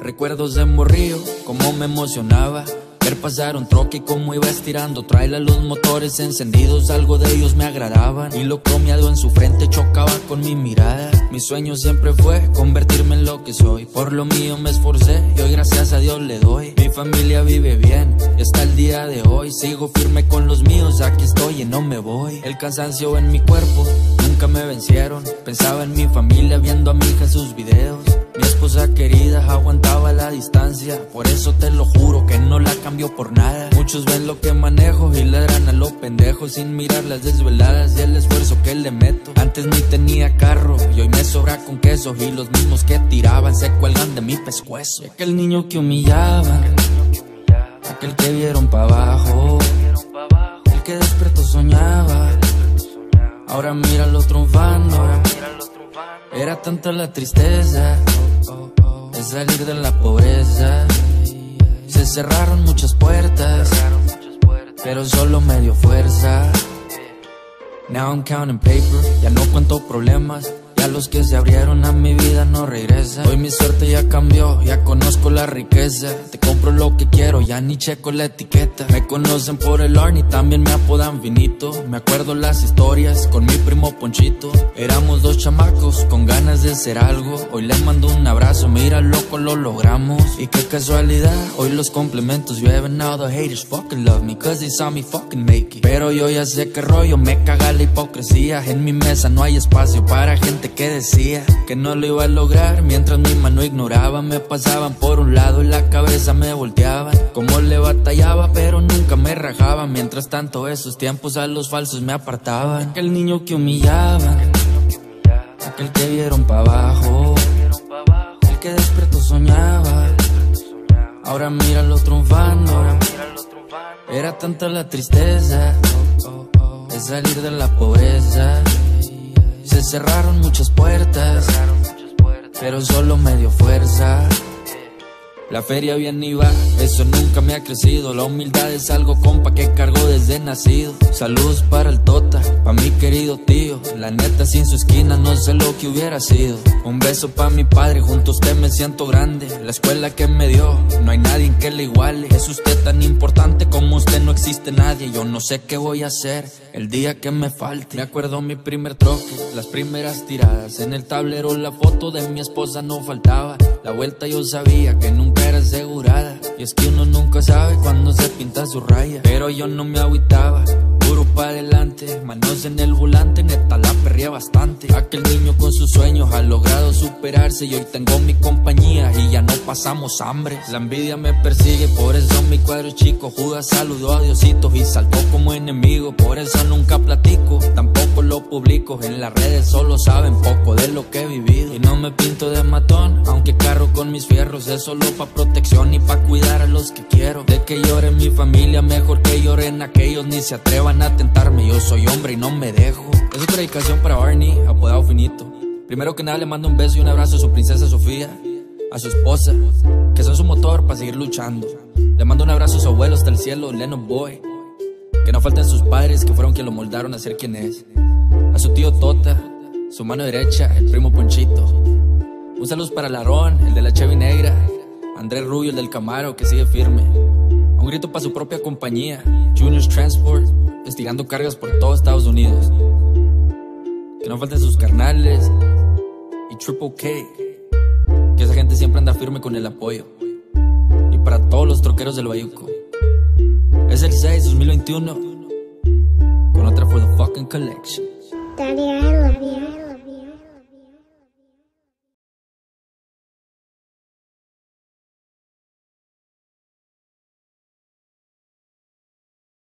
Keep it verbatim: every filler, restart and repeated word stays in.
Recuerdos de morrillo, cómo me emocionaba ver pasar un troque y cómo iba estirando trailer, los motores encendidos, algo de ellos me agradaban. Y lo cromeado en su frente chocaba con mi mirada. Mi sueño siempre fue convertirme en lo que soy. Por lo mío me esforcé y hoy gracias a Dios le doy. Mi familia vive bien y hasta el día de hoy sigo firme con los míos, aquí estoy y no me voy. El cansancio en mi cuerpo nunca me vencieron. Pensaba en mi familia viendo a mi hija sus videos. Mi esposa querida aguantaba la distancia, por eso te lo juro que no la cambio por nada. Muchos ven lo que manejo y ladran a los pendejos sin mirar las desveladas y el esfuerzo que le meto. Antes ni tenía carro y hoy me sobra con queso, y los mismos que tiraban se cuelgan de mi pescuezo. Y aquel niño que humillaban, aquel que vieron pa' abajo, el que despertó soñaba, ahora míralo triunfando. Era tanta la tristeza de salir de la pobreza. Se cerraron muchas puertas, pero solo me dio fuerza. Now I'm counting paper, ya no cuento problemas. Ya los que se abrieron a mi vida no regresan. Hoy mi suerte ya cambió, ya conozco la riqueza. Te compro lo que quiero, ya ni checo la etiqueta. Me conocen por el Arnie, también me apodan Vinito. Me acuerdo las historias con mi primo Ponchito. Éramos dos chamacos con ganas de ser algo. Hoy le mando un abrazo, mira loco, lo logramos. Y qué casualidad, hoy los complementos llueven. Now the haters fucking love me, cause they saw me fucking make it. Pero yo ya sé qué rollo, me caga la hipocresía. En mi mesa no hay espacio para gente que decía que no lo iba a lograr. Mientras mi mano ignoraba, me pasaban por un lado y la cabeza me volteaban. Como le batallaba pero nunca me rajaba. Mientras tanto esos tiempos a los falsos me apartaban. Aquel niño que humillaban, aquel que vieron pa' abajo, el que despertó soñaba, ahora míralo triunfando. Era tanta la tristeza de salir de la pobreza. Se cerraron muchas puertas, pero solo me dio fuerza. La feria bien iba, eso nunca me ha crecido. La humildad es algo, compa, que cargo desde nacido. Saludos para el Tota, pa' mi querido tío. La neta, sin su esquina no sé lo que hubiera sido. Un beso pa' mi padre, junto a usted me siento grande. La escuela que me dio, no hay nadie que le iguale. Es usted tan importante como usted, no existe nadie. Yo no sé qué voy a hacer el día que me falte. Me acuerdo mi primer troque, las primeras tiradas. En el tablero la foto de mi esposa no faltaba. La vuelta yo sabía que nunca era asegurada. Y es que uno nunca sabe cuándo se pinta su raya. Pero yo no me agüitaba, duro pa' adelante, manos en el volante, neta la perría bastante. Aquel niño con sus sueños ha logrado superarse y hoy tengo mi compañía y ya no pasamos hambre. La envidia me persigue, por eso mi cuadro es chico. Judas saludó a Diosito y saltó como enemigo. Por eso nunca platico, tampoco lo publico. En las redes solo saben poco de lo que he vivido. Y no me pinto de matón, aunque carro con mis fierros. Es solo pa' protección y pa' cuidar a los que quiero. De que llore mi familia, mejor que lloren aquellos. Ni se atrevan a tentarme, yo soy hombre y no me dejo. Es otra dedicación para Arnie, apodado Finito. Primero que nada le mando un beso y un abrazo a su princesa Sofía, a su esposa, que son su motor para seguir luchando. Le mando un abrazo a su abuelo hasta el cielo, Leno Boy. Que no falten sus padres, que fueron quien lo moldaron a ser quien es. A su tío Tota, su mano derecha, el primo Ponchito. Un saludo para Larón, el de la Chevy Negra, Andrés Rubio, el del Camaro, que sigue firme. Un grito para su propia compañía, Junior's Transport, estirando cargas por todo Estados Unidos. Que no falten sus carnales y Triple K, que esa gente siempre anda firme con el apoyo. Y para todos los troqueros del Bayuco, es el seis dos mil veintiuno con otra For The Fucking Collection. Daddy, I love you.